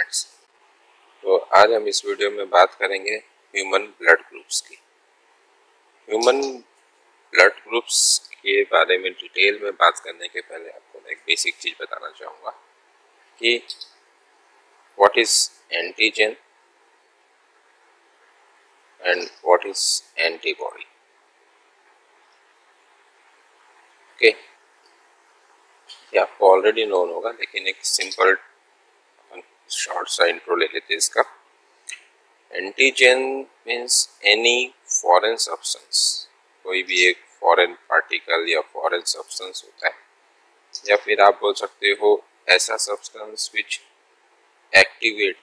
Friends, तो आज हम इस वीडियो में बात करेंगे ह्यूमन ब्लड ग्रुप्स की। ह्यूमन ब्लड ग्रुप्स के बारे में डिटेल में बात करने के पहले आपको मैं एक बेसिक चीज़ बताना चाहूँगा कि what is antigen and what is antibody. Okay, ये आपको ऑलरेडी नोन होगा, लेकिन एक सिंपल शॉर्ट सा इंट्रो ले लेते हैं इसका। Antigen means any foreign substance, कोई भी एक फॉरेन पार्टिकल या फॉरेन सब्सटेंस होता है, या फिर आप बोल सकते हो ऐसा substance which activate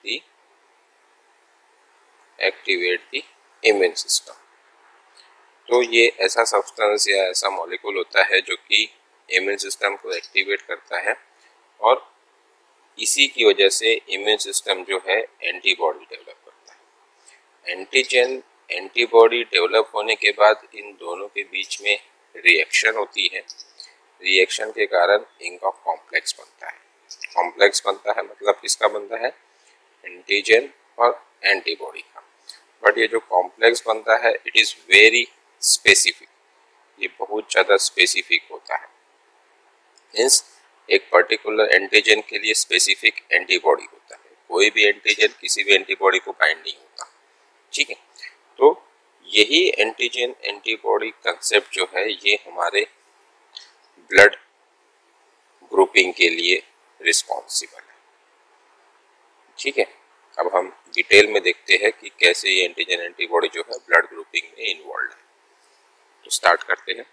the immune system. तो ये ऐसा सब्सटेंस या ऐसा मॉलिक्यूल होता है जो कि इम्यून सिस्टम को एक्टिवेट करता है, और इसी की वजह से इम्यून सिस्टम जो है एंटीबॉडी डेवलप करता है। एंटीजन एंटीबॉडी डेवलप होने के बाद इन दोनों के बीच में रिएक्शन होती है। रिएक्शन के कारण इनका कॉम्प्लेक्स बनता है। कॉम्प्लेक्स बनता है मतलब किसका बनता है? एंटीजन और एंटीबॉडी का। बट ये जो कॉम्प्लेक्स बनता है इट इज़ वेरी स्पेसिफिक, ये बहुत ज़्यादा स्पेसिफिक होता है। मीन्स एक पर्टिकुलर एंटीजन के लिए स्पेसिफिक एंटीबॉडी होता है। कोई भी एंटीजन किसी भी एंटीबॉडी को बाइंड नहीं होता, ठीक है। तो यही एंटीजन एंटीबॉडी कंसेप्ट जो है ये हमारे ब्लड ग्रुपिंग के लिए रिस्पॉन्सिबल है, ठीक है। अब हम डिटेल में देखते हैं कि कैसे ये एंटीजन एंटीबॉडी जो है ब्लड ग्रुपिंग में इन्वॉल्व है। तो स्टार्ट करते हैं।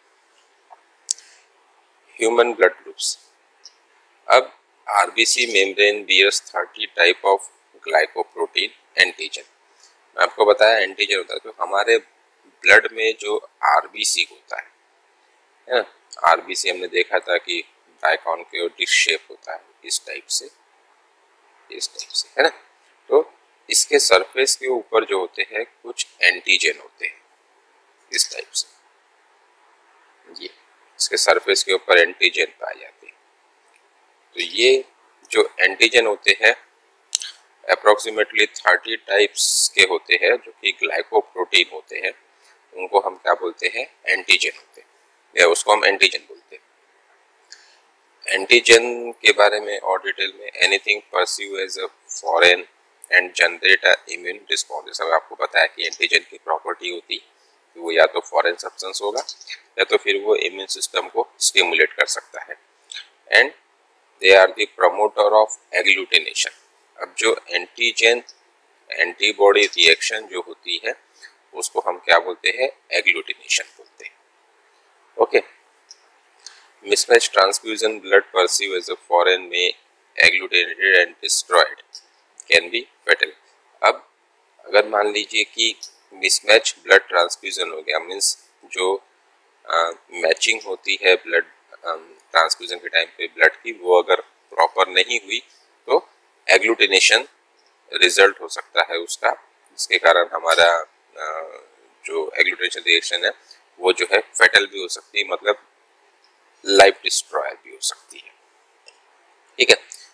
Human blood groups. अब RBC membrane bears 30 type of glycoprotein antigen. मैं आपको बताया एंटीजन होता है, तो हमारे ब्लड में जो आरबीसी होता है ना, आरबीसी हमने देखा था कि बाइकॉन्केव डिश शेप होता है, इस टाइप से है ना। तो इसके सरफेस के ऊपर जो होते हैं कुछ एंटीजन होते हैं, इस टाइप से। ये इसके सरफेस के ऊपर एंटीजन पाए जाते हैं। तो ये जो एंटीजन होते हैं अप्रोक्सीमेटली 30 टाइप्स के होते हैं, जो कि ग्लाइकोप्रोटीन होते हैं। उनको हम क्या बोलते हैं? एंटीजन होते हैं, या उसको हम एंटीजन बोलते हैं। एंटीजन के बारे में और डिटेल में, anything perceive as a foreign and generate a immune response. जैसा आपको बताया कि एंटीजन की प्रॉपर्टी होती कि वो या तो फॉरेन सब्सटेंस होगा या तो फिर वो इम्यून सिस्टम को स्टिमुलेट कर सकता है। And they are the promoter of agglutination. अब जो एंटीजन एंटीबॉडी रिएक्शन जो होती है उसको हम क्या बोलते हैं? एग्लूटिनेशन बोलते हैं। Okay. Mismatch transfusion blood perceive as a foreign में agglutinated and destroyed can be fatal. अब अगर मान लीजिए कि मिसमैच ब्लड ट्रांसफ्यूजन हो गया, मीन्स जो मैचिंग होती है ब्लड ट्रांसफ्यूजन के टाइम पे ब्लड की, वो अगर प्रॉपर नहीं हुई तो एग्लूटिनेशन रिजल्ट हो सकता है उसका, जिसके कारण हमारा जो एग्लूटिनेशन रिएक्शन है वो जो है फेटल भी हो सकती है, मतलब लाइफ डिस्ट्रॉयर भी हो सकती है, ठीक है।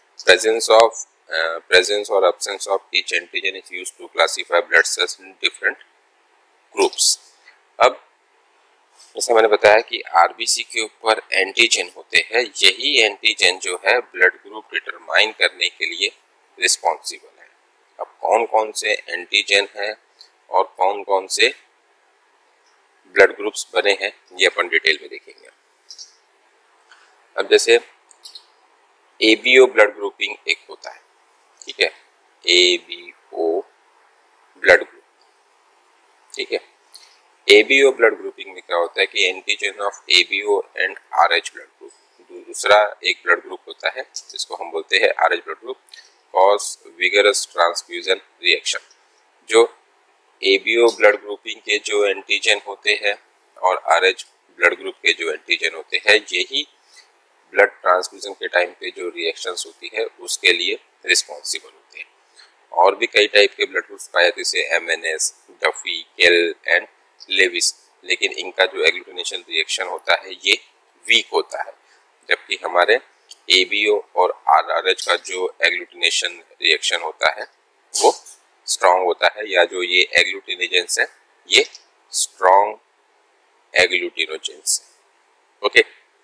प्रेजेंस और absence of each antigen is used to classify blood cells in different groups। अब जैसा मैंने बताया कि आरबीसी के ऊपर एंटीजन होते हैं, यही एंटीजन जो है ब्लड ग्रुप डिटरमाइन करने के लिए रिस्पॉन्सिबल है। अब कौन कौन से एंटीजन हैं और कौन कौन से ब्लड ग्रुप्स बने हैं ये अपन डिटेल में देखेंगे। अब जैसे एबीओ ब्लड ग्रुपिंग एक होता है, ठीक है, एबीओ ब्लड ग्रुप, ठीक है। एबीओ ब्लड ग्रुपिंग में क्या होता है कि antigen of ABO and RH blood group, दूसरा एक ब्लड ग्रुप होता है जिसको हम बोलते हैं RH blood group, cause vigorous transfusion reaction. जो एबीओ ब्लड ग्रुपिंग के जो एंटीजन होते हैं और आरएच ब्लड ग्रुप के जो एंटीजन होते हैं, यही ब्लड ट्रांसफ्यूजन के टाइम पे जो रिएक्शंस होती है उसके लिए रिस्पॉन्सिबल होते हैं। और भी कई टाइप के ब्लड ग्रुप्स पाए, जैसे MNS, Duffy, Kell and Lewis, लेकिन इनका जो एग्लूटिनेशन रिएक्शन होता है ये वीक होता है, जबकि हमारे ABO और RRH का जो एग्लूटिनेशन रिएक्शन होता है वो स्ट्रॉन्ग होता है, या जो ये एग्लूटिनेजेंस है ये स्ट्रॉन्ग एग्लूटिनोजेंस। ओके,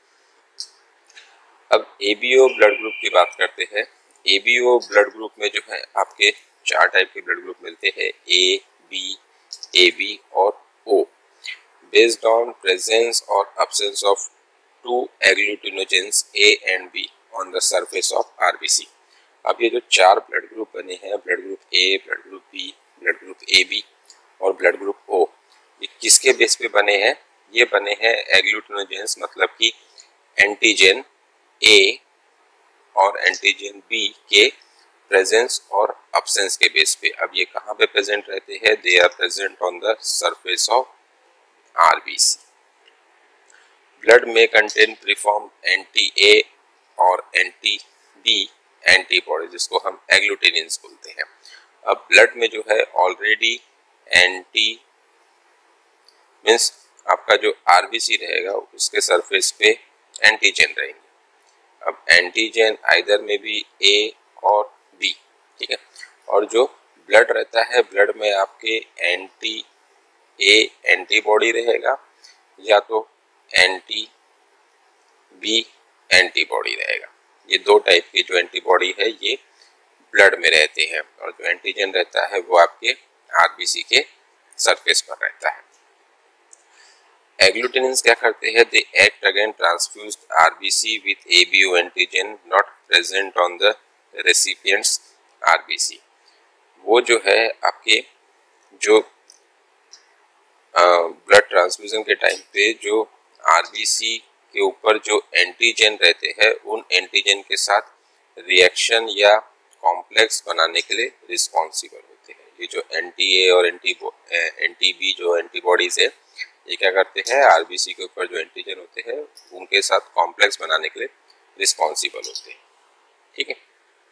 अब ABO ब्लड ग्रुप की बात करते हैं। ABO ब्लड ग्रुप में जो है आपके 4 टाइप के ब्लड ग्रुप मिलते हैं, A, B, AB और O, based on presence or absence of 2 agglutinogens A and B on the surface of RBC। अब ये जो 4 ब्लड ग्रुप बने हैं, blood group A, blood group B, blood group AB और blood group O, ये किसके base पे बने हैं? ये बने हैं एग्लूटिनोजेंस, मतलब कि एंटीजन A और एंटीजन B के प्रेजेंस और अब्सेंस के बेस पे। अब ये कहाँ पे प्रेजेंट रहते हैं? They are present on the surface of RBC। Blood में कंटेन प्रीफॉर्म एंटी-A और एंटी-B एंटीबॉडी, जिसको हम एग्लूटिनेंस बोलते हैं। अब ब्लड में जो है ऑलरेडी एंटी मीन्स आपका जो RBC रहेगा उसके सरफेस पे एंटीजन रहेंगे। अब एंटीजन आइदर में भी A और B, ठीक है। और जो ब्लड रहता है, ब्लड में आपके एंटी-A एंटीबॉडी रहेगा या तो एंटी-B एंटीबॉडी रहेगा। ये 2 टाइप की जो एंटीबॉडी है ये ब्लड में रहते हैं, और जो एंटीजन रहता है वो आपके RBC के सरफेस पर रहता है। एग्लूटिनेंस क्या करते हैं? They act against transfused RBC with ABO antigen not present on the recipient's RBC। वो जो है आपके जो ब्लड ट्रांसफ्यूजन के टाइम पे जो RBC के ऊपर जो एंटीजन रहते हैं, उन एंटीजन के साथ रिएक्शन या कॉम्प्लेक्स बनाने के लिए रिस्पॉन्सिबल होते हैं। ये जो एंटी-A और एंटी-B जो एंटीबॉडीज है, ये क्या करते हैं? RBC के ऊपर जो एंटीजन होते हैं उनके साथ कॉम्प्लेक्स बनाने के लिए रिस्पॉन्सिबल होते हैं, ठीक है।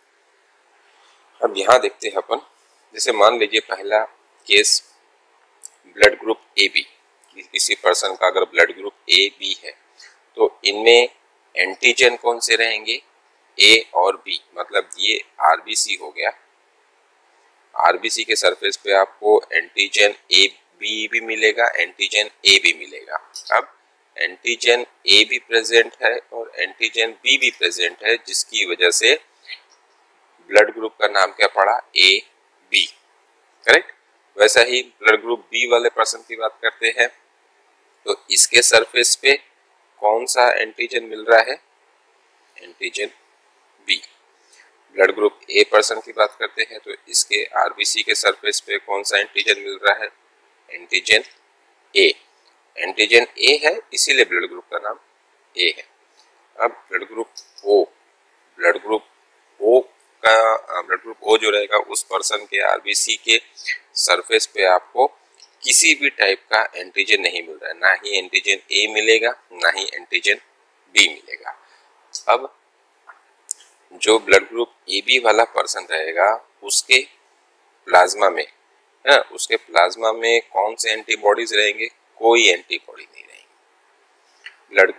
अब यहाँ देखते हैं अपन, जैसे मान लीजिए पहला केस ब्लड ग्रुप AB, किसी पर्सन का अगर ब्लड ग्रुप AB है तो इनमें एंटीजन कौन से रहेंगे? A और B, मतलब ये RBC हो गया। RBC के सरफेस पे आपको एंटीजन AB भी मिलेगा, एंटीजन A भी मिलेगा। अब एंटीजन A भी प्रेजेंट है और एंटीजन B भी प्रेजेंट है, जिसकी वजह से ब्लड ग्रुप का नाम क्या पड़ा? AB, correct. वैसा ही ब्लड ग्रुप B वाले पर्सन की बात करते हैं, तो इसके सरफेस पे कौन सा एंटीजन मिल रहा है? Antigen B। Blood group A person की बात करते हैं तो इसके RBC के सरफेस पे कौन सा एंटीजन मिल रहा है? Antigen A। एंटीजन A है इसीलिए ब्लड ग्रुप का नाम A है। अब blood group O, blood group O जो रहेगा उस पर्सन के RBC के सरफेस पे आपको किसी भी टाइप का एंटीजन नहीं मिल रहा है, ना ही एंटीजन A मिलेगा ना ही एंटीजन B मिलेगा। अब जो ब्लड ग्रुप AB वाला पर्सन रहेगा उसके प्लाज्मा में, है ना, उसके प्लाज्मा में कौन से एंटीबॉडीज रहेंगे? कोई एंटीबॉडी नहीं रहेंगे। ब्लड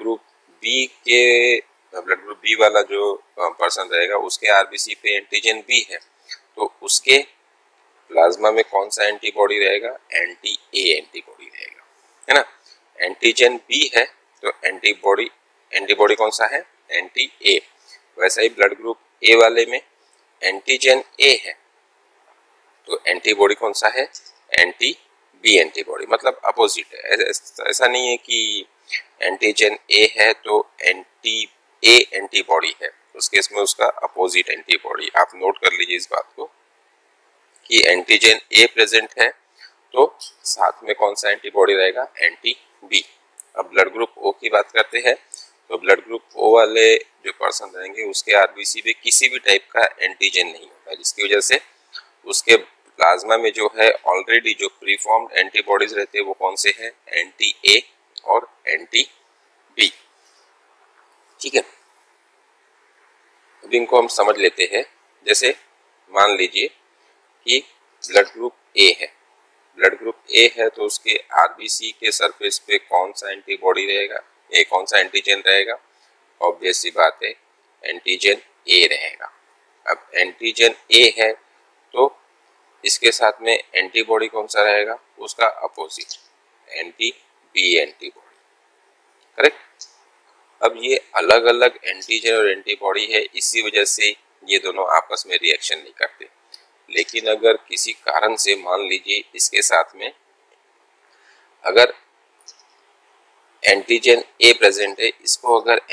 ग्रुप B वाला जो पर्सन रहेगा उसके RBC पे एंटीजन B है, तो उसके प्लाज्मा में कौन सा एंटीबॉडी रहेगा? एंटी-A एंटीबॉडी रहेगा, है ना। एंटीजन B है तो एंटीबॉडी कौन सा है? एंटी-A। वैसा ही ब्लड ग्रुप A वाले में एंटीजन A है तो एंटीबॉडी कौन सा है? एंटी-B एंटीबॉडी, मतलब अपोजिट है। ऐसा नहीं है कि एंटीजन A है तो एंटी-A एंटीबॉडी है, उस केस में उसका अपोजिट एंटीबॉडी। आप नोट कर लीजिए इस बात को कि एंटीजन A प्रेजेंट है तो साथ में कौन सा एंटीबॉडी रहेगा? एंटी-B। अब ब्लड ग्रुप O की बात करते हैं तो ब्लड ग्रुप O वाले जो पर्सन रहेंगे उसके RBC में किसी भी टाइप का एंटीजन नहीं होगा, जिसकी वजह से उसके प्लाज्मा में जो है ऑलरेडी जो प्रीफॉर्म्ड एंटीबॉडीज रहते हैं वो कौन से हैं? एंटी-A और एंटी-B, ठीक है। अब इनको हम समझ लेते हैं। जैसे मान लीजिए कि ब्लड ग्रुप A है, ब्लड ग्रुप A है तो उसके RBC के सरफेस पे कौन सा एंटीबॉडी रहेगा? कौन सा एंटीजन रहेगा? ऑब्वियस सी बात है एंटीजन ए रहेगा। अब एंटीजन ए है तो इसके साथ में एंटीबॉडी कौन सा रहेगा, उसका opposite anti B antibody, correct. अब ये अलग अलग एंटीजन और एंटीबॉडी है, इसी वजह से ये दोनों आपस में रिएक्शन नहीं करते। लेकिन अगर किसी कारण से मान लीजिए इसके साथ में अगर एंटीजन ए प्रेजेंट है, इसको अगर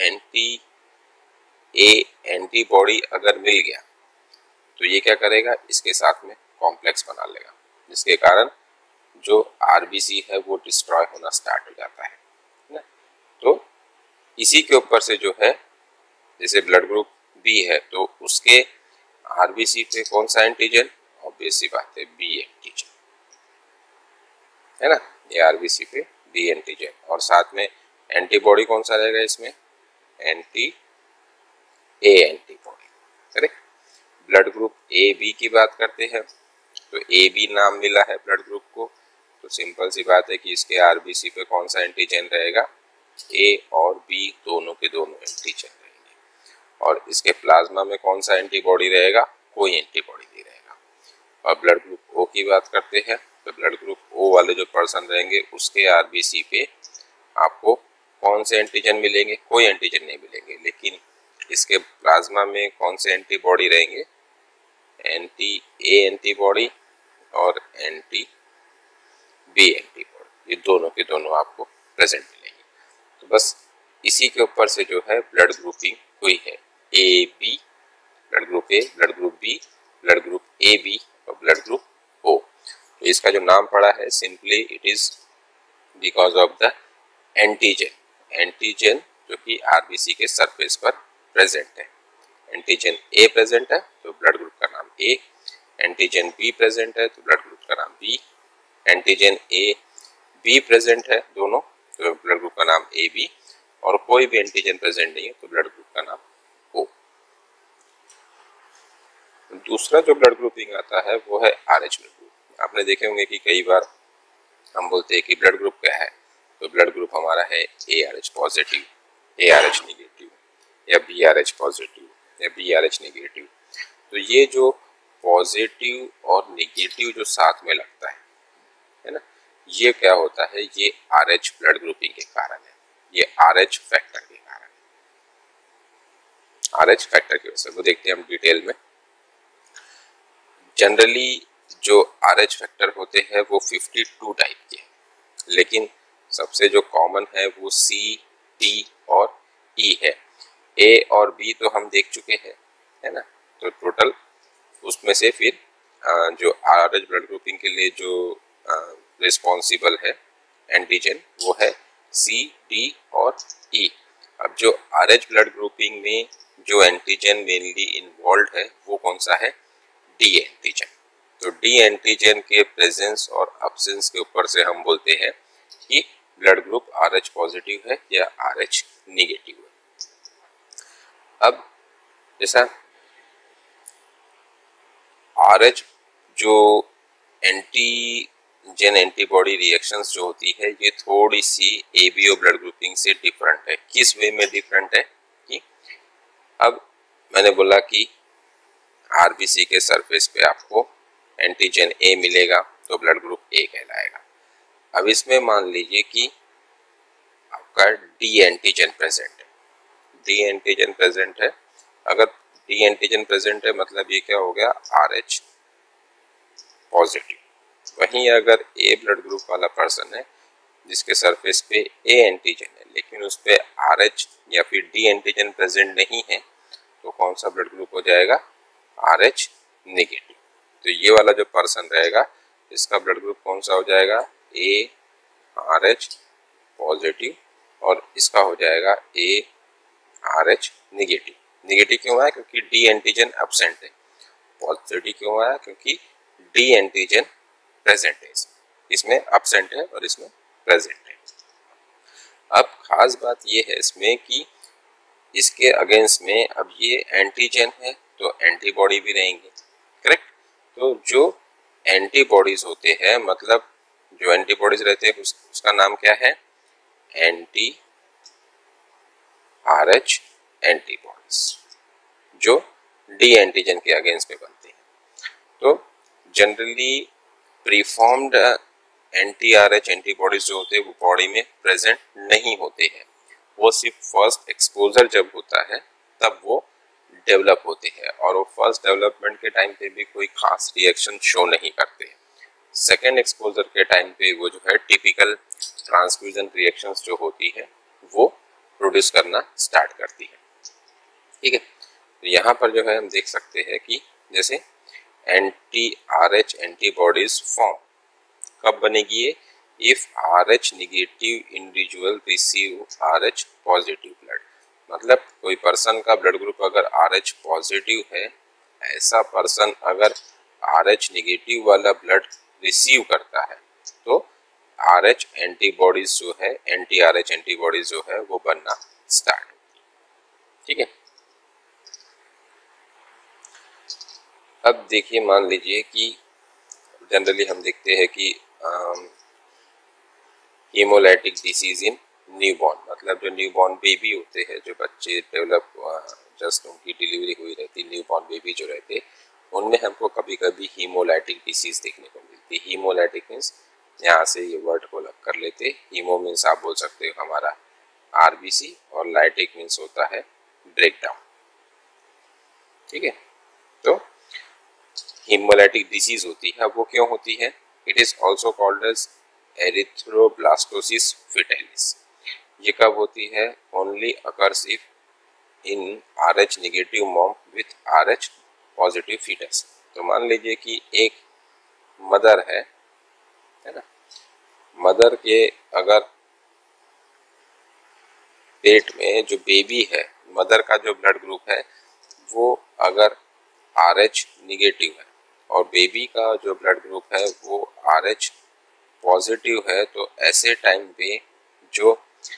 एंटीबॉडी अगर मिल गया तो ये क्या करेगा, इसके साथ में कॉम्प्लेक्स बना लेगा, जिसके कारण जो आरबीसी है वो डिस्ट्रॉय होना स्टार्ट हो जाता है ना। तो इसी के ऊपर से जो है, जैसे ब्लड ग्रुप बी है तो उसके आरबीसी पे कौन सा एंटीजन, ऑब्वियस सी बात है बी एंटीजन, है ना। ये आरबीसी पे बी एंटीजन, और साथ में एंटीबॉडी कौन सा रहेगा इसमें, anti A antibody, correct. Blood group A B की बात करते हैं तो ए बी नाम मिला है ब्लड ग्रुप को, तो सिंपल सी बात है कि इसके आरबीसी पे कौन सा एंटीजन रहेगा, ए और बी दोनों के दोनों एंटीजन रहेंगे। और इसके प्लाज्मा में कौन सा एंटीबॉडी रहेगा, कोई एंटीबॉडी नहीं रहेगा। और ब्लड ग्रुप ओ की बात करते हैं तो ब्लड ग्रुप ओ वाले जो पर्सन रहेंगे उसके आरबीसी पे आपको कौन से एंटीजन मिलेंगे, कोई एंटीजन नहीं मिलेंगे, लेकिन इसके प्लाज्मा में कौन से एंटीबॉडी रहेंगे, एंटी ए एंटीबॉडी और एंटी बी एंटीबॉडी, ये दोनों के दोनों आपको प्रेजेंट मिलेंगे। तो बस इसी के ऊपर से जो है ब्लड ग्रुपिंग हुई है, A B, blood group A, blood group B, blood group A B और ब्लड ग्रुप ओ। तो इसका जो नाम पड़ा है simply it is because of the antigen, antigen जो कि आरबीसी के सरफेस पर प्रेजेंट है। एंटीजन ए प्रेजेंट है तो ब्लड ग्रुप का नाम ए, एंटीजन बी प्रेजेंट है तो ब्लड ग्रुप का नाम B, antigen A B present है दोनों तो ब्लड ग्रुप का नाम ए बी, और कोई भी एंटीजन प्रेजेंट नहीं है तो ब्लड ग्रुप का नाम ओ। दूसरा जो ब्लड ग्रुपिंग आता है वो है आरएच ब्लड ग्रुप। आपने देखे होंगे कि कई बार हम बोलते हैं कि ब्लड ग्रुप क्या है, तो ब्लड ग्रुप हमारा है A R H positive, A R H negative, या बी आर एच पॉजिटिव या बी आर एच निगेटिव। तो ये जो पॉजिटिव और निगेटिव जो साथ में लगता है ना, ये क्या होता है, ये आर एच ब्लड ग्रुपिंग के कारण है, ये आर एच फैक्टर के कारण है। आर एच फैक्टर की वजह से वो देखते हैं हम डिटेल में। जनरली जो आर एच फैक्टर होते हैं वो 52 टाइप के हैं, लेकिन सबसे जो कॉमन है वो सी, टी और ई है। ए और बी तो हम देख चुके हैं, है ना। तो टोटल उसमें से फिर जो आर एच ब्लड ग्रुपिंग के लिए जो रिस्पॉन्सिबल है एंटीजन वो है सी, डी और ई। अब जो आर एच ब्लड ग्रुपिंग में जो एंटीजन मेनली इन्वॉल्व है वो कौन सा है, डी एंटीजन। तो डी एंटीजन के प्रेजेंस और अब्सेंस के ऊपर से हम बोलते हैं कि blood group R H positive है या आर एच निगेटिव है। अब जैसा आर एच जो एंटीजन एंटीबॉडी रिएक्शंस जो होती है ये थोड़ी सी एबीओ ब्लड ग्रुपिंग से डिफरेंट है। किस वे में डिफरेंट है कि अब मैंने बोला कि आरबीसी के सरफेस पे आपको एंटीजन ए मिलेगा तो ब्लड ग्रुप ए कहलाएगा। अब इसमें मान लीजिए कि आपका डी एंटीजन प्रेजेंट है, डी एंटीजन प्रेजेंट है। अगर डी एंटीजन प्रेजेंट है मतलब ये क्या हो गया, आर एच पॉजिटिव। वहीं अगर ए ब्लड ग्रुप वाला पर्सन है जिसके सरफेस पे ए एंटीजन है लेकिन उस पे आर एच या फिर डी एंटीजन प्रेजेंट नहीं है तो कौन सा ब्लड ग्रुप हो जाएगा, आर एच निगेटिव। तो ये वाला जो पर्सन रहेगा इसका ब्लड ग्रुप कौन सा हो जाएगा, ए आर एच पॉजिटिव, और इसका हो जाएगा A R H negative. Negative क्यों आया, क्योंकि डी एंटीजन एब्सेंट है। पॉजिटिव क्यों आया, क्योंकि डी एंटीजन प्रेजेंट है, इसमें एब्सेंट है और इसमें प्रेजेंट है। अब खास बात ये है इसमें कि इसके अगेंस्ट में अब ये एंटीजन है तो एंटीबॉडी भी रहेंगे, करेक्ट। तो जो एंटीबॉडीज होते हैं मतलब जो एंटीबॉडीज रहते हैं उसका नाम क्या है, एंटी आर एच एंटीबॉडीज, जो डी एंटीजन के अगेंस्ट में बनते हैं। तो generally preformed anti RH antibodies जो होते हैं वो बॉडी में प्रेजेंट नहीं होते हैं, वो सिर्फ फर्स्ट एक्सपोजर जब होता है तब वो डेवलप होते हैं, और वो फर्स्ट डेवलपमेंट के टाइम पे भी कोई खास रिएक्शन शो नहीं करते हैं। सेकेंड एक्सपोजर के टाइम पे वो जो है टिपिकल ट्रांसफ्यूजन रिएक्शंस जो होती है वो प्रोड्यूस करना स्टार्ट करती है। ठीक है, तो यहाँ पर जो है हम देख सकते हैं कि जैसे एंटी आरएच एंटीबॉडीज फॉर्म कब बनेगी ये, if RH negative individual receive RH positive blood. मतलब कोई पर्सन का ब्लड ग्रुप अगर आरएच पॉजिटिव है, ऐसा पर्सन अगर आरएच नेगेटिव वाला ब्लड रिसीव करता है तो आरएच एंटीबॉडीज जो है, एंटी आरएच एंटीबॉडीज जो है वो बनना स्टार्ट होती है। ठीक है, अब देखिए मान लीजिए कि जनरली हम देखते हैं कि हीमोलाइटिक डिसीज इन न्यूबॉर्न, मतलब जो न्यूबॉर्न बेबी होते हैं, जो बच्चे डेवलप जस्ट उनकी डिलीवरी हुई रहती, न्यूबॉर्न बेबी जो रहते, उनमें हमको कभी कभी हीमोलाइटिक डिसीज देखने को मिलती। हीमोलाइटिक मीन्स यहाँ से ये वर्ड को लग कर लेते, हीमो मीन्स आप बोल सकते हो हमारा आरबीसी, और लाइटिक मीन्स होता है ब्रेकडाउन। ठीक है, तो हीमोलाइटिक डिसीज होती है, वो क्यों होती है? It is also called as erythroblastosis fetalis. ये कब होती है? Only occurs if in RH negative mom with RH positive fetus. तो मान लीजिए कि एक मदर है ना, मदर के अगर पेट में जो बेबी है, मदर का जो ब्लड ग्रुप है वो अगर RH नेगेटिव है और बेबी का जो ब्लड ग्रुप है वो RH पॉजिटिव है, तो ऐसे टाइम पे जो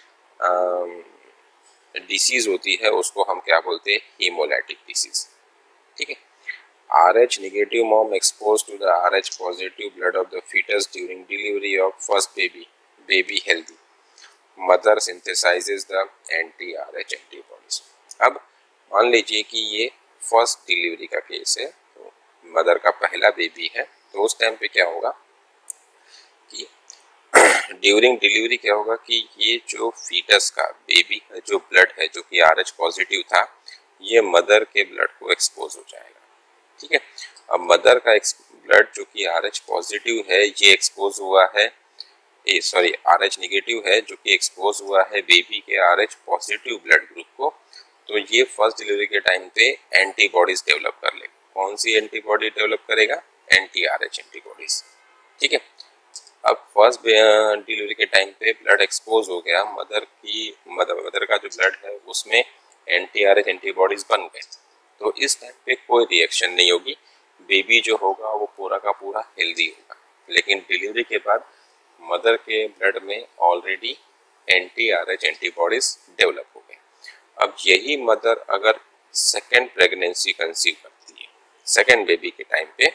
डिसीज होती है उसको हम क्या बोलते हैं? Haemolytic disease. ठीक है, RH negative mom exposed to the RH positive blood of the fetus during delivery of first baby healthy, mother synthesizes the anti-RH antibodies। अब मान लीजिए कि ये फर्स्ट डिलीवरी का केस है, तो मदर का पहला बेबी है, तो उस टाइम पे क्या होगा कि ड्यूरिंग डिलीवरी क्या होगा कि ये जो फीटस का, बेबी का जो ब्लड है जो कि RH पॉजिटिव था, ये मदर के ब्लड को एक्सपोज हो जाएगा। ठीक है, अब मदर का ब्लड जो कि RH पॉजिटिव है ये एक्सपोज हुआ है, RH नेगेटिव है जो कि एक्सपोज हुआ है बेबी के RH पॉजिटिव ब्लड ग्रुप को, तो ये फर्स्ट डिलीवरी के टाइम पे एंटीबॉडीज डेवलप कर लेगा। कौन सी एंटीबॉडी डेवलप करेगा? Anti RH antibodies. ठीक है, अब फर्स्ट डिलीवरी के टाइम पे ब्लड एक्सपोज हो गया, मदर का जो ब्लड है उसमें एंटी RH एंटीबॉडीज बन गए, तो इस टाइम पे कोई रिएक्शन नहीं होगी, बेबी जो होगा वो पूरा का पूरा हेल्दी होगा। लेकिन डिलीवरी के बाद मदर के ब्लड में already anti RH antibodies develop हो गए। अब यही मदर अगर सेकेंड प्रेगनेंसी कंसीव करती है, सेकेंड बेबी के टाइम पे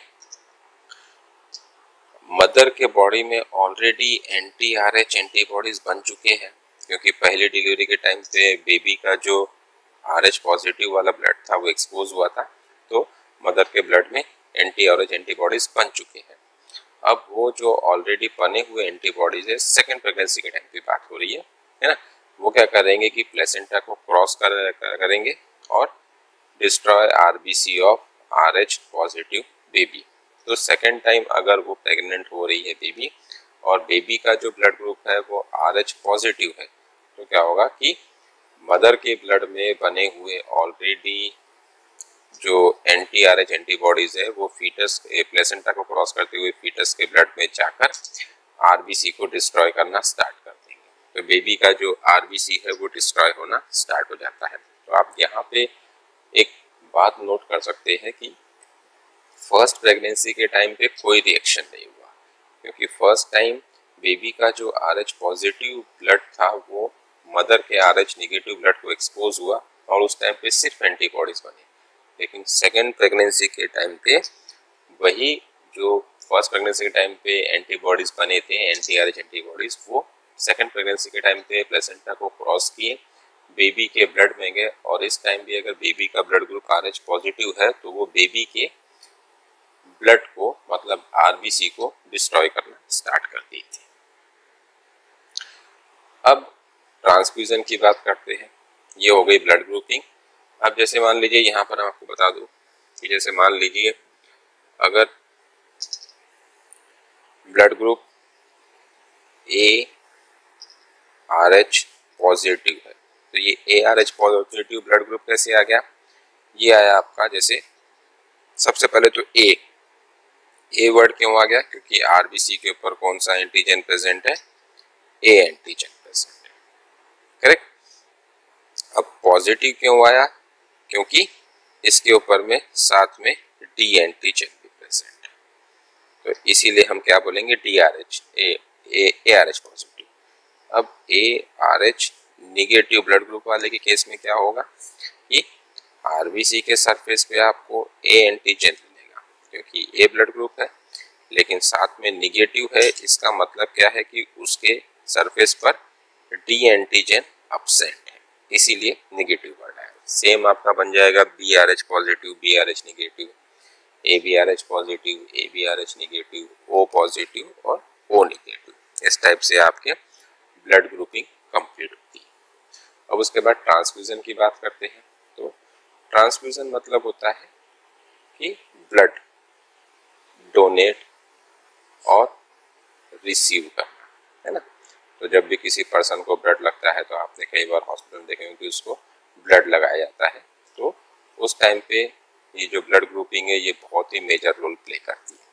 मदर के बॉडी में ऑलरेडी एंटी RH एंटीबॉडीज बन चुके हैं, क्योंकि पहली डिलीवरी के टाइम पे बेबी का जो RH पॉजिटिव वाला ब्लड था वो एक्सपोज हुआ था, तो मदर के ब्लड में एंटी RH एंटीबॉडीज बन चुके हैं। अब वो जो ऑलरेडी बने हुए एंटीबॉडीज है, सेकेंड प्रेगनेंसी के टाइम पे बात हो रही है ना, वो क्या करेंगे कि प्लेसेंटा को क्रॉस करेंगे और destroy RBC of RH positive baby. तो सेकेंड टाइम अगर वो प्रेग्नेंट हो रही है बेबी और बेबी का जो ब्लड ग्रुप है वो RH पॉजिटिव है, तो क्या होगा कि मदर के ब्लड में बने हुए ऑलरेडी जो एंटी RH एंटीबॉडीज है वो फीटस प्लेसेंटा को क्रॉस करते हुए फीटस के ब्लड में जाकर RBC को डिस्ट्रॉय करना स्टार्ट कर देंगे, तो बेबी का जो RBC है वो डिस्ट्रॉय होना स्टार्ट हो जाता है। तो आप यहाँ पे एक बात नोट कर सकते हैं कि फर्स्ट प्रेगनेंसी के टाइम पे कोई रिएक्शन नहीं हुआ, क्योंकि फर्स्ट टाइम बेबी का जो RH पॉजिटिव ब्लड था वो मदर के RH नेगेटिव ब्लड को एक्सपोज हुआ और उस टाइम पे सिर्फ एंटीबॉडीज बने। लेकिन सेकेंड प्रेगनेंसी के टाइम पे वही जो फर्स्ट प्रेगनेंसी के टाइम पे एंटीबॉडीज बने थे, एंटी RH एंटीबॉडीज, वो सेकेंड प्रेगनेंसी के टाइम पे प्लेसेंटा को क्रॉस किए बेबी के ब्लड में गए और इस टाइम भी अगर बेबी का ब्लड ग्रुप RH पॉजिटिव है तो वो बेबी के ब्लड को मतलब आरबीसी को डिस्ट्रॉय करना स्टार्ट कर दी थी। अब ट्रांसफ्यूजन की बात करते हैं। ये हो गई ब्लड ग्रुपिंग। अब जैसे मान लीजिए यहाँ पर मैं आपको बता दूं कि जैसे मान लीजिए अगर blood group A RH positive है तो ये ARH पॉजिटिव ब्लड ग्रुप कैसे आ गया? ये आया आपका, जैसे सबसे पहले तो ए वर्ड क्यों आ गया? क्योंकि आरबीसी के ऊपर कौन सा एंटीजन प्रेजेंट है? ए एंटीजन प्रेजेंट है, करेक्ट। अब पॉजिटिव क्यों आया? क्योंकि इसके ऊपर में साथ में डी एंटीजन भी प्रेजेंट है, तो इसीलिए हम क्या बोलेंगे? DRH ARH positive. अब ARH निगेटिव ब्लड ग्रुप वाले के केस में क्या होगा कि आरबीसी के सरफेस पे आपको ए एंटीजन मिलेगा क्योंकि ए ब्लड ग्रुप है, लेकिन साथ में निगेटिव है। इसका मतलब क्या है कि उसके सरफेस पर डी एंटीजन अब्सेंट है, इसीलिए निगेटिव वर्ड आया। सेम आपका बन जाएगा BRH positive, BRH negative, ABRH positive, ABRH negative, O positive और O निगेटिव। इस टाइप से आपके ब्लड ग्रुपिंग कंप्लीट होती है। अब उसके बाद ट्रांसफ्यूजन की बात करते हैं। तो ट्रांसफ्यूजन मतलब होता है कि ब्लड डोनेट और रिसीव करना, है ना। तो जब भी किसी पर्सन को ब्लड लगता है तो आपने कई बार हॉस्पिटल में देखे कि उसको ब्लड लगाया जाता है, तो उस टाइम पे ये जो ब्लड ग्रुपिंग है ये बहुत ही मेजर रोल प्ले करती है।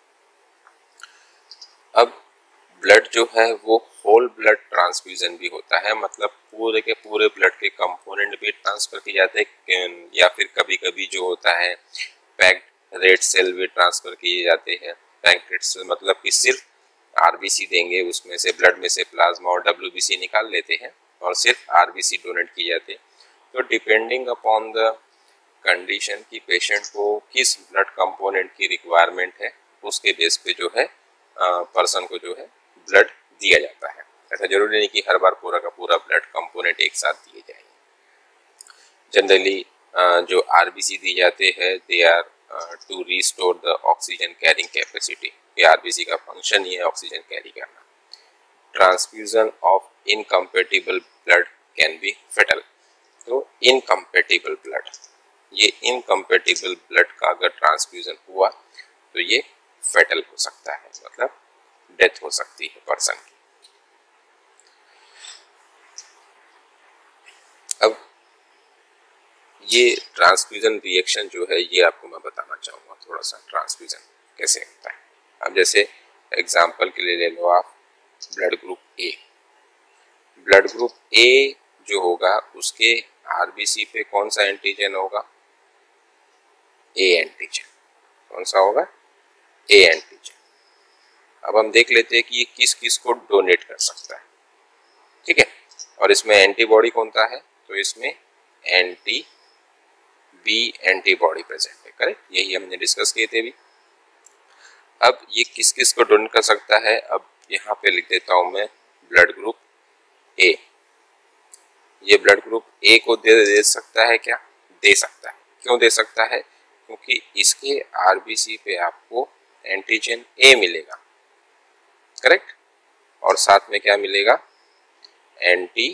अब ब्लड जो है वो होल ब्लड ट्रांसफ्यूजन भी होता है, मतलब पूरे के पूरे ब्लड के कंपोनेंट भी ट्रांसफर किए जाते हैं, या फिर कभी कभी जो होता है पैक्ड रेड सेल भी ट्रांसफर किए जाते हैं। पैक्ड रेड सेल मतलब कि सिर्फ आरबीसी देंगे, उसमें से ब्लड में से प्लाज्मा और डब्ल्यूबीसी निकाल लेते हैं और सिर्फ आरबीसी डोनेट किए जाते हैं। तो डिपेंडिंग अपॉन द कंडीशन की पेशेंट को किस ब्लड कंपोनेंट की रिक्वायरमेंट है, उसके बेस पे जो है पर्सन को जो है ब्लड दिया जाता है। ऐसा जरूरी नहीं कि हर बार पूरा का पूरा ब्लड कंपोनेंट एक साथ दिए जाएंगे। जनरली जो आरबीसी दी जाते हैं they are to restore the oxygen carrying capacity. RBC का फंक्शन ही है ऑक्सीजन कैरी करना। Transfusion of incompatible blood can be fatal. तो इनकम्पेटिबल ब्लड, ये इनकम्पेटिबल ब्लड का अगर ट्रांसफ्यूजन हुआ तो ये फेटल हो सकता है, मतलब डेथ हो सकती है पर्सन की। अब ये ट्रांसफ्यूजन रिएक्शन जो है ये आपको मैं बताना चाहूँगा थोड़ा सा, ट्रांसफ्यूजन कैसे होता है। अब जैसे एग्जांपल के लिए ले लो आप blood group A. Blood group A जो होगा उसके आरबीसी पे कौन सा एंटीजन होगा? A antigen. कौन सा होगा? A antigen. अब हम देख लेते हैं कि ये किस किस को डोनेट कर सकता है, ठीक है। और इसमें एंटीबॉडी कौन सा है? तो इसमें एंटी बी एंटीबॉडी प्रेजेंट है, करेक्ट। यही हमने डिस्कस किए थे अभी। अब ये किस किस को डोनेट कर सकता है? अब यहाँ पे लिख देता हूं मैं ब्लड ग्रुप ए। ये ब्लड ग्रुप ए को दे सकता है क्या? दे सकता है। क्यों दे सकता है? क्योंकि इसके आरबीसी पे आपको एंटीजन ए मिलेगा, करेक्ट। और साथ में क्या मिलेगा? Anti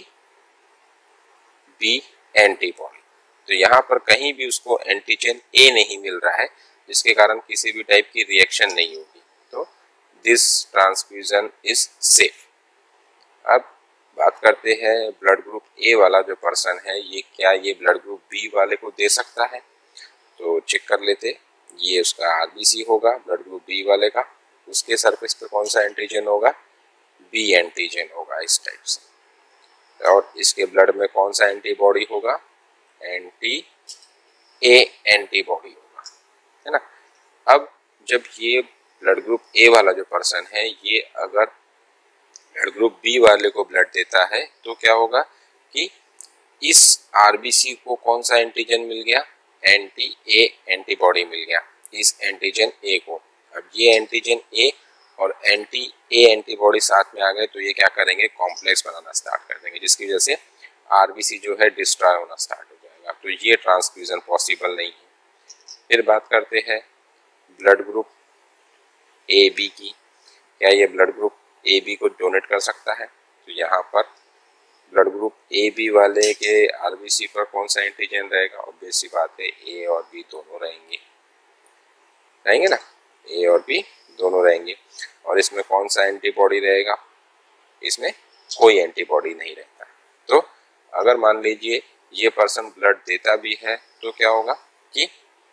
B antibody. तो यहाँ पर कहीं भी उसको एंटीजन ए नहीं मिल रहा है, जिसके कारण किसी भी टाइप की रिएक्शन नहीं होगी। तो दिस ट्रांसफ्यूजन इज सेफ। अब बात करते हैं ब्लड ग्रुप ए वाला जो पर्सन है, ये क्या ये ब्लड ग्रुप बी वाले को दे सकता है? तो चेक कर लेते। ये उसका आरबीसी होगा ब्लड ग्रुप बी वाले का, उसके सरफेस पे कौन सा एंटीजन होगा? बी एंटीजन होगा इस टाइप से। और इसके ब्लड में कौन सा एंटीबॉडी होगा? एंटी ए एंटीबॉडी होगा, है ना। अब जब ये ब्लड ग्रुप ए वाला जो पर्सन है ये अगर ब्लड ग्रुप बी वाले को ब्लड देता है तो क्या होगा कि इस आरबीसी को कौन सा एंटीजन मिल गया? एंटी ए एंटीबॉडी मिल गया इस एंटीजन ए को। अब ये एंटीजन ए और एंटी ए एंटीबॉडी साथ में आ गए तो ये क्या करेंगे? कॉम्प्लेक्स बनाना स्टार्ट कर देंगे, जिसकी वजह से आरबीसी जो है डिस्ट्रॉय होना स्टार्ट हो जाएगा। तो ये ट्रांसफ्यूजन पॉसिबल नहीं है। फिर बात करते हैं ब्लड ग्रुप ए बी की। क्या ये ब्लड ग्रुप ए बी को डोनेट कर सकता है? तो यहाँ पर ब्लड ग्रुप ए बी वाले के आरबीसी पर कौन सा एंटीजन रहेगा? ऑब्वियस सी बात है, ए और बी दोनों रहेंगे ना, ए और बी दोनों रहेंगे। और इसमें कौन सा एंटीबॉडी रहेगा? इसमें कोई एंटीबॉडी नहीं रहता। तो अगर मान लीजिए ये पर्सन ब्लड देता भी है तो क्या होगा कि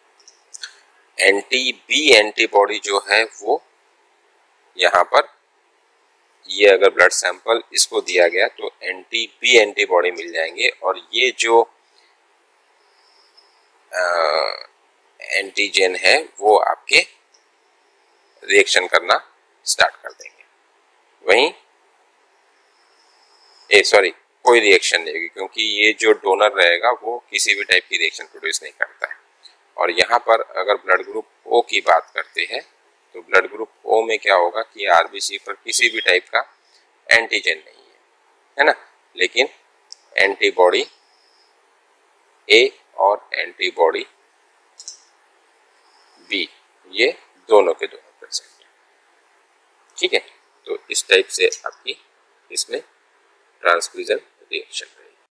एंटी बी एंटीबॉडी जो है वो यहाँ पर, ये अगर ब्लड सैंपल इसको दिया गया तो एंटी बी एंटीबॉडी मिल जाएंगे और ये जो एंटीजन है वो आपके रिएक्शन करना स्टार्ट कर देंगे। वहीं कोई रिएक्शन नहीं होगी, क्योंकि ये जो डोनर रहेगा वो किसी भी टाइप की रिएक्शन प्रोड्यूस नहीं करता है। और यहाँ पर अगर ब्लड ग्रुप ओ की बात करते हैं तो ब्लड ग्रुप ओ में क्या होगा कि आरबीसी पर किसी भी टाइप का एंटीजन नहीं है ना, लेकिन एंटीबॉडी ए और एंटीबॉडी बी ये दोनों के दोनों प्रेजेंट है। ठीक है, तो इस टाइप से आपकी इसमें ट्रांसफ्यूजन रिएक्शन